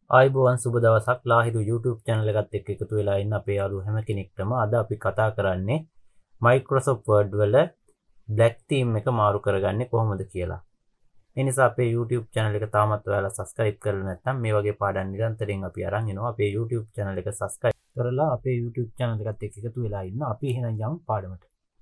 ආයිබෝවන් සුබ දවසක් ලාහිරු YouTube channel එකත් එක්ක එකතු වෙලා ඉන්න අපේ යාළුවෝ හැම කෙනෙක්ටම අද අපි කතා කරන්නේ Microsoft Word වල black theme එක මාරු කරගන්නේ කොහොමද කියලා. ඒ නිසා අපේ YouTube channel එක තාමත් ඔයාලා subscribe කරලා නැත්නම් මේ වගේ පාඩම් නිරන්තරයෙන් අපි අරන් එනවා. අපේ YouTube channel එක subscribe කරලා අපේ YouTube channel එකත් එක්ක එකතු වෙලා ඉන්න. අපි එහෙනම් යමු පාඩමට.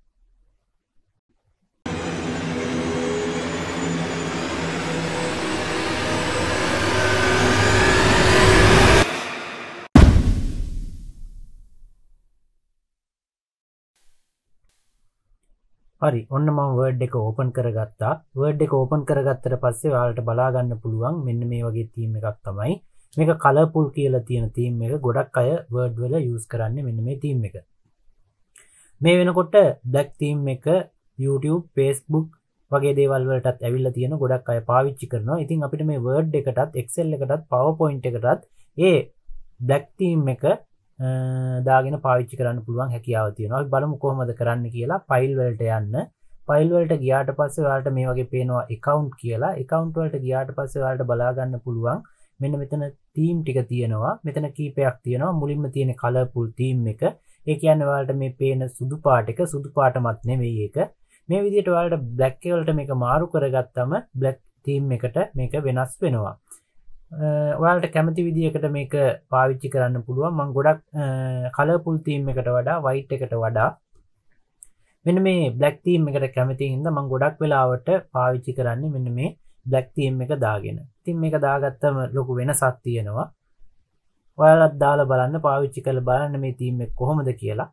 හරි ඔන්න මම Word එක ඕපන් කරගත්තා. Word එක ඕපන් කරගත්තට පස්සේ ඔයාලට බලා ගන්න පුළුවන් මෙන්න මේ වගේ theme එකක් තමයි. මේක colorful කියලා තියෙන theme එක. ගොඩක් අය Word වල use කරන්නේ මෙන්න මේ theme එක. මේ වෙනකොට black theme එක YouTube, Facebook වගේ දේවල් වලටත් ඇවිල්ලා තියෙන ගොඩක් අය පාවිච්චි කරනවා. ඉතින් අපිට මේ Word එකටත්, Excel එකටත්, PowerPoint එකටත් ඒ black theme එක දාගෙන පාවිච්චි කරන්න පුළුවන් හැකියාව තියෙනවා. අපි බලමු කොහොමද කරන්න කියලා. ෆයිල් වලට යන්න. ෆයිල් වලට ගියාට පස්සේ ඔයාලට මේ වගේ පේනවා account කියලා. account වලට ගියාට පස්සේ ඔයාලට බලා ගන්න පුළුවන් මෙන්න මෙතන theme ටික තියෙනවා. මෙතන කීපයක් තියෙනවා. මුලින්ම තියෙන colorful theme එක. ඒ කියන්නේ ඔයාලට මේ පේන සුදු පාට එක සුදු පාටමත් නෙවෙයි ඒක. මේ විදිහට ඔයාලට black වලට මේක මාරු කරගත්තම black theme එකට මේක වෙනස් වෙනවා. ඔයාලට කැමති විදිහකට මේක පාවිච්චි කරන්න පුළුවන්. මම ගොඩක් colorful theme එකට වඩා white එකට වඩා මෙන්න මේ black theme එකට කැමති හින්දා මම ගොඩක් වෙලාවට පාවිච්චි කරන්නේ මෙන්න මේ black theme එක දාගෙන. ඉතින් මේක දාගත්තම ලොකු වෙනසක් තියෙනවා. ඔයාලත් දාලා බලන්න, පාවිච්චි කරලා බලන්න මේ theme එක කොහොමද කියලා.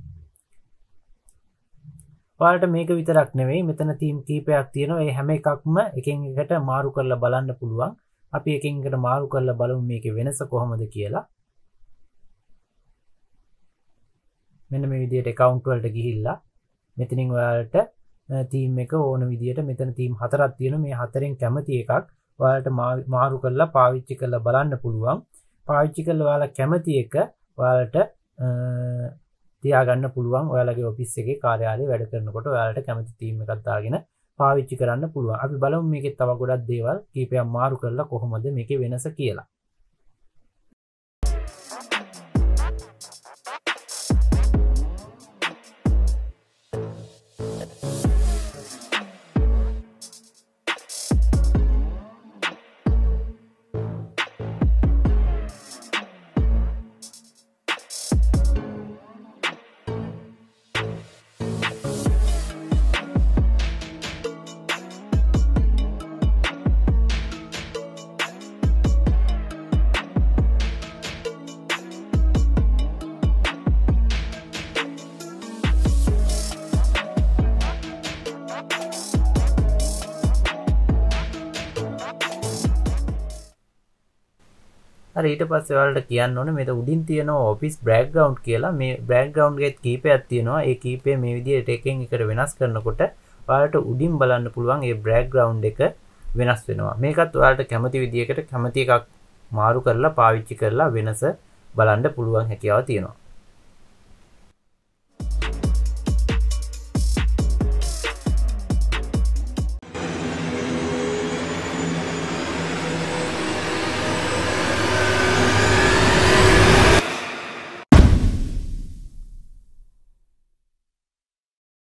ඔයාලට මේක විතරක් නෙවෙයි මෙතන theme කීපයක් තියෙනවා. ඒ හැම එකක්ම එකින් එකට මාරු කරලා බලන්න පුළුවන්. අපි එකින් එකට මාරු කරලා බලමු මේකේ වෙනස කොහොමද කියලා. මෙන්න මේ විදිහට account වලට ගිහිල්ලා මෙතනින් ඔයාලට theme එක ඕන විදිහට මෙතන theme හතරක් තියෙනවා. මේ හතරෙන් කැමති එකක් ඔයාලට මාරු කරලා පාවිච්චි කරලා බලන්න පුළුවන්. පාවිච්චි කරලා ඔයාලා කැමති එක ඔයාලට තියාගන්න පුළුවන්. ඔයාලගේ ඔෆිස් එකේ කාර්යාලයේ වැඩ කරනකොට ඔයාලට කැමති theme එකක් දාගෙන පාවිච්චි කරන්න පුළුවන්. අපි බලමු මේකේ තව ගොඩක් දේවල් කීපයක් මාරු කරලා කොහොමද මේකේ වෙනස කියලා. හරි ඊට පස්සේ ඔයාලට කියන්න ඕනේ මේක උඩින් තියෙන office background කියලා. මේ background එකේ කීපයක් තියෙනවා. ඒ කීපය මේ විදිහට එකෙන් එකට වෙනස් කරනකොට ඔයාලට උඩින් බලන්න පුළුවන් ඒ background එක වෙනස් වෙනවා. මේකත් ඔයාලට කැමති විදිහකට කැමති එකක් මාරු කරලා පාවිච්චි කරලා වෙනස බලන්න පුළුවන් හැකියාව තියෙනවා.